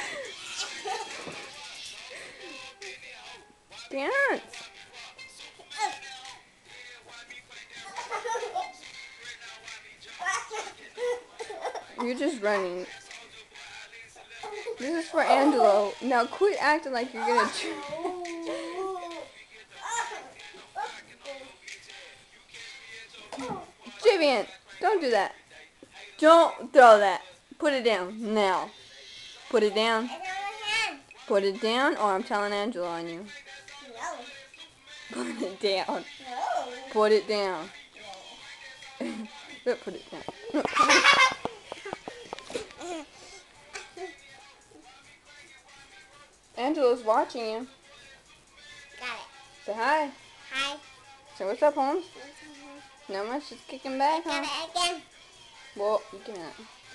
Dance. You're just running. This is for Angelo. Now quit acting like you're gonna. Jayvian, don't do that. Don't throw that. Put it down now. Put it down. Put it down, or I'm telling Angelo on you. Put it down. Put it down. Put it down. Angelo's watching you. Got it. Say hi. Hi. Say what's up, Holmes? Not much, just kicking back, huh? Got it again. Well, you can't.